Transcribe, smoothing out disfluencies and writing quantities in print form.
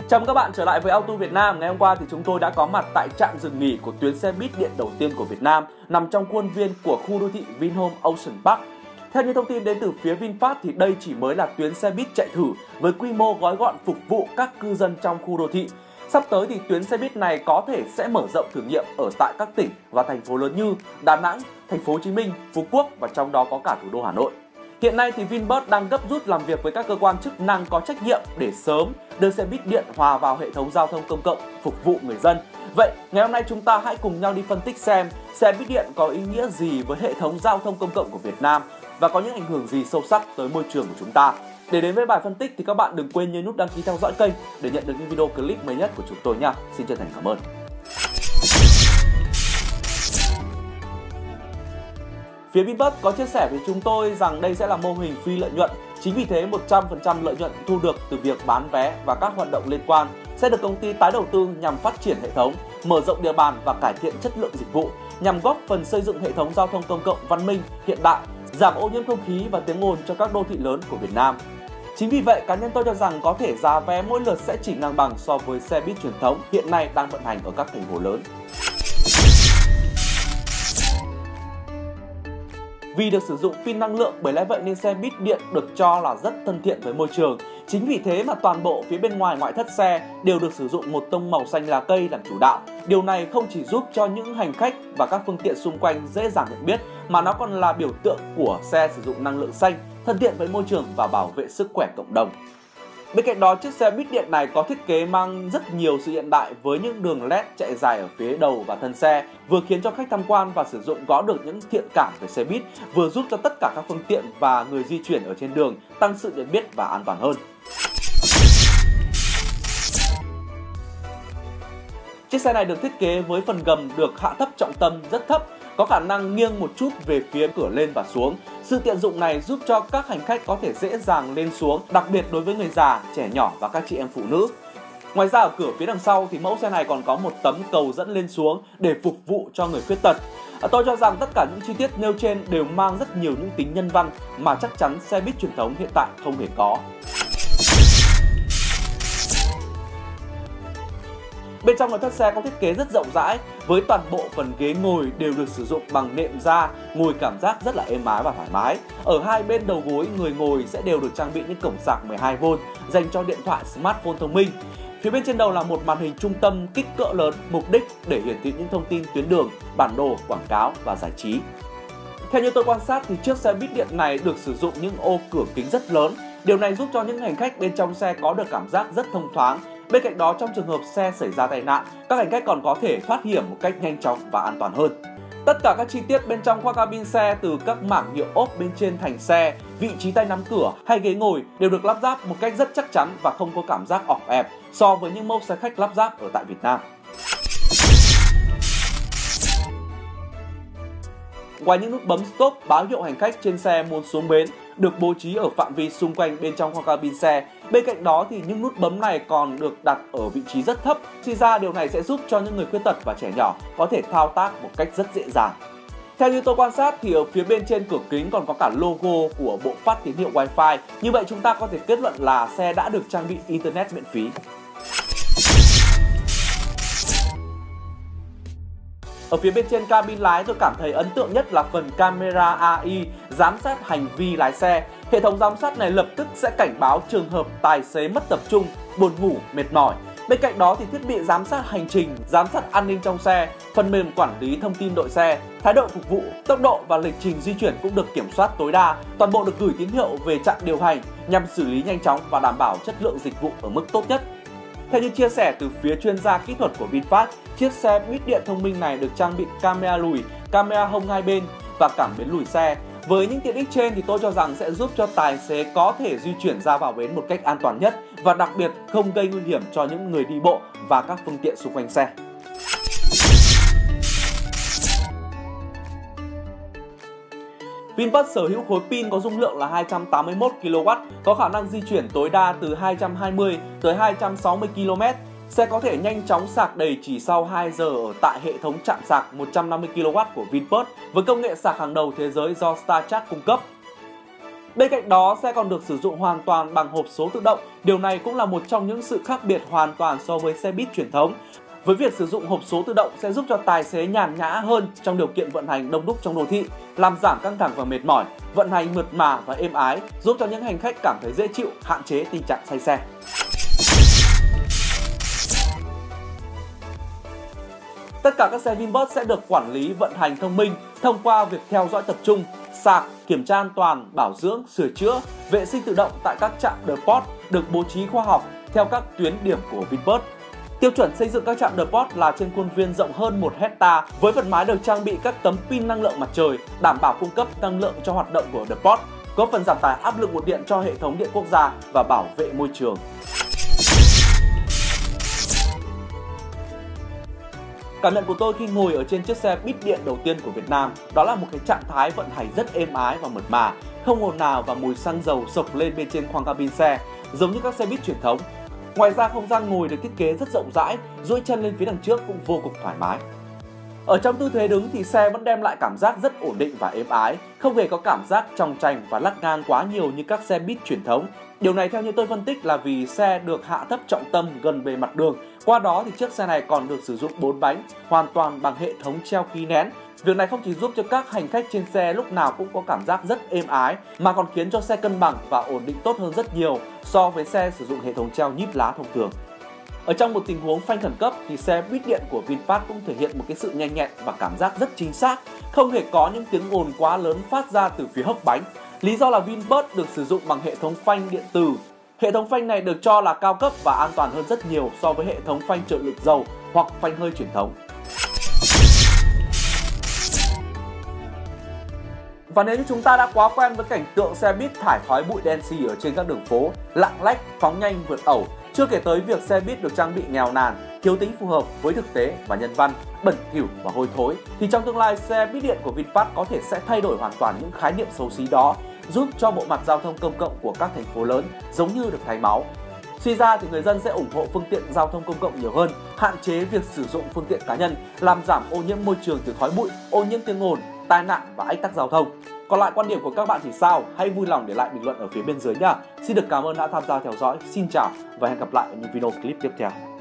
Chào mừng các bạn trở lại với Auto Việt Nam. Ngày hôm qua thì chúng tôi đã có mặt tại trạm dừng nghỉ của tuyến xe buýt điện đầu tiên của Việt Nam, nằm trong khuôn viên của khu đô thị Vinhome Ocean Park. Theo những thông tin đến từ phía VinFast thì đây chỉ mới là tuyến xe buýt chạy thử với quy mô gói gọn phục vụ các cư dân trong khu đô thị. Sắp tới thì tuyến xe buýt này có thể sẽ mở rộng thử nghiệm ở tại các tỉnh và thành phố lớn như Đà Nẵng, Thành phố Hồ Chí Minh, Phú Quốc và trong đó có cả thủ đô Hà Nội. Hiện nay thì Vinbus đang gấp rút làm việc với các cơ quan chức năng có trách nhiệm để sớm đưa xe buýt điện hòa vào hệ thống giao thông công cộng phục vụ người dân. Vậy, ngày hôm nay chúng ta hãy cùng nhau đi phân tích xem xe buýt điện có ý nghĩa gì với hệ thống giao thông công cộng của Việt Nam và có những ảnh hưởng gì sâu sắc tới môi trường của chúng ta. Để đến với bài phân tích thì các bạn đừng quên nhấn nút đăng ký theo dõi kênh để nhận được những video clip mới nhất của chúng tôi nha. Xin chân thành cảm ơn. Phía Vinbus có chia sẻ với chúng tôi rằng đây sẽ là mô hình phi lợi nhuận. Chính vì thế 100% lợi nhuận thu được từ việc bán vé và các hoạt động liên quan sẽ được công ty tái đầu tư nhằm phát triển hệ thống, mở rộng địa bàn và cải thiện chất lượng dịch vụ, nhằm góp phần xây dựng hệ thống giao thông công cộng văn minh, hiện đại, giảm ô nhiễm không khí và tiếng ồn cho các đô thị lớn của Việt Nam. Chính vì vậy, cá nhân tôi cho rằng có thể giá vé mỗi lượt sẽ chỉ ngang bằng so với xe buýt truyền thống hiện nay đang vận hành ở các thành phố lớn. Vì được sử dụng pin năng lượng, bởi lẽ vậy nên xe buýt điện được cho là rất thân thiện với môi trường. Chính vì thế mà toàn bộ phía bên ngoài ngoại thất xe đều được sử dụng một tông màu xanh lá cây làm chủ đạo. Điều này không chỉ giúp cho những hành khách và các phương tiện xung quanh dễ dàng nhận biết, mà nó còn là biểu tượng của xe sử dụng năng lượng xanh, thân thiện với môi trường và bảo vệ sức khỏe cộng đồng. Bên cạnh đó, chiếc xe buýt điện này có thiết kế mang rất nhiều sự hiện đại với những đường LED chạy dài ở phía đầu và thân xe, vừa khiến cho khách tham quan và sử dụng có được những thiện cảm về xe buýt, vừa giúp cho tất cả các phương tiện và người di chuyển ở trên đường tăng sự nhận biết và an toàn hơn. Chiếc xe này được thiết kế với phần gầm được hạ thấp trọng tâm rất thấp, có khả năng nghiêng một chút về phía cửa lên và xuống. Sự tiện dụng này giúp cho các hành khách có thể dễ dàng lên xuống, đặc biệt đối với người già, trẻ nhỏ và các chị em phụ nữ. Ngoài ra ở cửa phía đằng sau thì mẫu xe này còn có một tấm cầu dẫn lên xuống để phục vụ cho người khuyết tật. Tôi cho rằng tất cả những chi tiết nêu trên đều mang rất nhiều những tính nhân văn mà chắc chắn xe buýt truyền thống hiện tại không hề có. Bên trong nội thất xe có thiết kế rất rộng rãi, với toàn bộ phần ghế ngồi đều được sử dụng bằng nệm da, ngồi cảm giác rất là êm ái và thoải mái. Ở hai bên đầu gối người ngồi sẽ đều được trang bị những cổng sạc 12V dành cho điện thoại smartphone thông minh. Phía bên trên đầu là một màn hình trung tâm kích cỡ lớn, mục đích để hiển thị những thông tin tuyến đường, bản đồ, quảng cáo và giải trí. Theo như tôi quan sát thì chiếc xe buýt điện này được sử dụng những ô cửa kính rất lớn. Điều này giúp cho những hành khách bên trong xe có được cảm giác rất thông thoáng. Bên cạnh đó, trong trường hợp xe xảy ra tai nạn, các hành khách còn có thể thoát hiểm một cách nhanh chóng và an toàn hơn. Tất cả các chi tiết bên trong khoang cabin xe, từ các mảng nhựa ốp bên trên thành xe, vị trí tay nắm cửa hay ghế ngồi đều được lắp ráp một cách rất chắc chắn và không có cảm giác ỏm ẹp so với những mẫu xe khách lắp ráp ở tại Việt Nam. Ngoài những nút bấm stop báo hiệu hành khách trên xe muốn xuống bến được bố trí ở phạm vi xung quanh bên trong khoang cabin xe, bên cạnh đó thì những nút bấm này còn được đặt ở vị trí rất thấp. Suy ra điều này sẽ giúp cho những người khuyết tật và trẻ nhỏ có thể thao tác một cách rất dễ dàng. Theo như tôi quan sát thì ở phía bên trên cửa kính còn có cả logo của bộ phát tín hiệu Wi-Fi. Như vậy chúng ta có thể kết luận là xe đã được trang bị Internet miễn phí. Ở phía bên trên cabin lái, tôi cảm thấy ấn tượng nhất là phần camera AI giám sát hành vi lái xe. Hệ thống giám sát này lập tức sẽ cảnh báo trường hợp tài xế mất tập trung, buồn ngủ, mệt mỏi. Bên cạnh đó thì thiết bị giám sát hành trình, giám sát an ninh trong xe, phần mềm quản lý thông tin đội xe, thái độ phục vụ, tốc độ và lịch trình di chuyển cũng được kiểm soát tối đa. Toàn bộ được gửi tín hiệu về trạm điều hành nhằm xử lý nhanh chóng và đảm bảo chất lượng dịch vụ ở mức tốt nhất. Theo như chia sẻ từ phía chuyên gia kỹ thuật của VinFast, chiếc xe buýt điện thông minh này được trang bị camera lùi, camera hông hai bên và cảm biến lùi xe. Với những tiện ích trên thì tôi cho rằng sẽ giúp cho tài xế có thể di chuyển ra vào bến một cách an toàn nhất và đặc biệt không gây nguy hiểm cho những người đi bộ và các phương tiện xung quanh xe. Vinbus sở hữu khối pin có dung lượng là 281 kW, có khả năng di chuyển tối đa từ 220 tới 260 km. Xe có thể nhanh chóng sạc đầy chỉ sau 2 giờ ở tại hệ thống trạm sạc 150 kW của Vinbus với công nghệ sạc hàng đầu thế giới do StarCharge cung cấp. Bên cạnh đó, xe còn được sử dụng hoàn toàn bằng hộp số tự động. Điều này cũng là một trong những sự khác biệt hoàn toàn so với xe buýt truyền thống. Với việc sử dụng hộp số tự động sẽ giúp cho tài xế nhàn nhã hơn trong điều kiện vận hành đông đúc trong đô thị, làm giảm căng thẳng và mệt mỏi, vận hành mượt mà và êm ái, giúp cho những hành khách cảm thấy dễ chịu, hạn chế tình trạng say xe. Tất cả các xe Vinbus sẽ được quản lý vận hành thông minh thông qua việc theo dõi tập trung, sạc, kiểm tra an toàn, bảo dưỡng, sửa chữa, vệ sinh tự động tại các trạm depot được bố trí khoa học theo các tuyến điểm của Vinbus. Tiêu chuẩn xây dựng các trạm depot là trên khuôn viên rộng hơn 1 hectare với phần mái được trang bị các tấm pin năng lượng mặt trời, đảm bảo cung cấp năng lượng cho hoạt động của depot, góp phần giảm tải áp lực nguồn điện cho hệ thống điện quốc gia và bảo vệ môi trường. Cảm nhận của tôi khi ngồi ở trên chiếc xe buýt điện đầu tiên của Việt Nam đó là một cái trạng thái vận hành rất êm ái và mượt mà, không ồn ào và mùi xăng dầu sộc lên bên trên khoang cabin xe, giống như các xe buýt truyền thống. Ngoài ra, không gian ngồi được thiết kế rất rộng rãi, duỗi chân lên phía đằng trước cũng vô cùng thoải mái. Ở trong tư thế đứng thì xe vẫn đem lại cảm giác rất ổn định và êm ái, không hề có cảm giác chòng chành và lắc ngang quá nhiều như các xe buýt truyền thống. Điều này theo như tôi phân tích là vì xe được hạ thấp trọng tâm gần bề mặt đường. Qua đó thì chiếc xe này còn được sử dụng 4 bánh, hoàn toàn bằng hệ thống treo khí nén. Việc này không chỉ giúp cho các hành khách trên xe lúc nào cũng có cảm giác rất êm ái, mà còn khiến cho xe cân bằng và ổn định tốt hơn rất nhiều so với xe sử dụng hệ thống treo nhíp lá thông thường. Ở trong một tình huống phanh khẩn cấp thì xe buýt điện của VinFast cũng thể hiện một cái sự nhanh nhẹn và cảm giác rất chính xác, không hề có những tiếng ồn quá lớn phát ra từ phía hốc bánh. Lý do là VinBus được sử dụng bằng hệ thống phanh điện tử. Hệ thống phanh này được cho là cao cấp và an toàn hơn rất nhiều so với hệ thống phanh trợ lực dầu hoặc phanh hơi truyền thống. Và nếu như chúng ta đã quá quen với cảnh tượng xe buýt thải khói bụi đen xì ở trên các đường phố, lạng lách, phóng nhanh vượt ẩu, chưa kể tới việc xe buýt được trang bị nghèo nàn, thiếu tính phù hợp với thực tế và nhân văn, bẩn thỉu và hôi thối, thì trong tương lai xe buýt điện của VinFast có thể sẽ thay đổi hoàn toàn những khái niệm xấu xí đó, giúp cho bộ mặt giao thông công cộng của các thành phố lớn giống như được thay máu. Suy ra thì người dân sẽ ủng hộ phương tiện giao thông công cộng nhiều hơn, hạn chế việc sử dụng phương tiện cá nhân, làm giảm ô nhiễm môi trường từ khói bụi, ô nhiễm tiếng ồn, tai nạn và ách tắc giao thông. Còn lại quan điểm của các bạn thì sao? Hãy vui lòng để lại bình luận ở phía bên dưới nhé. Xin được cảm ơn đã tham gia theo dõi. Xin chào và hẹn gặp lại ở những video clip tiếp theo.